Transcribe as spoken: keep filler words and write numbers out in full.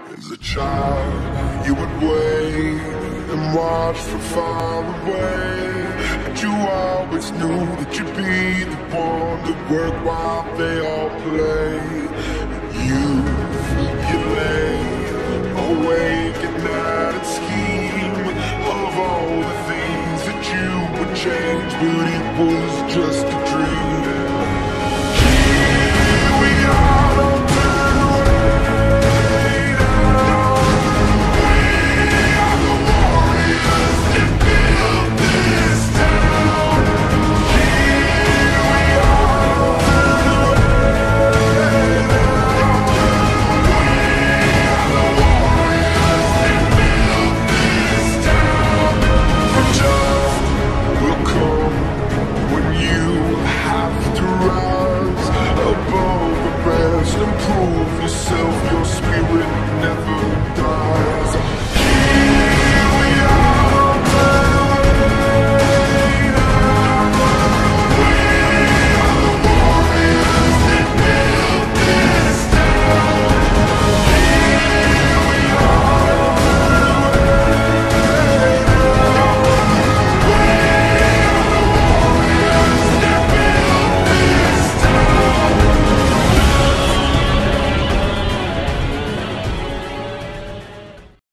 As a child, you would wait and watch from far away, but you always knew that you'd be the one to work while they all play. And you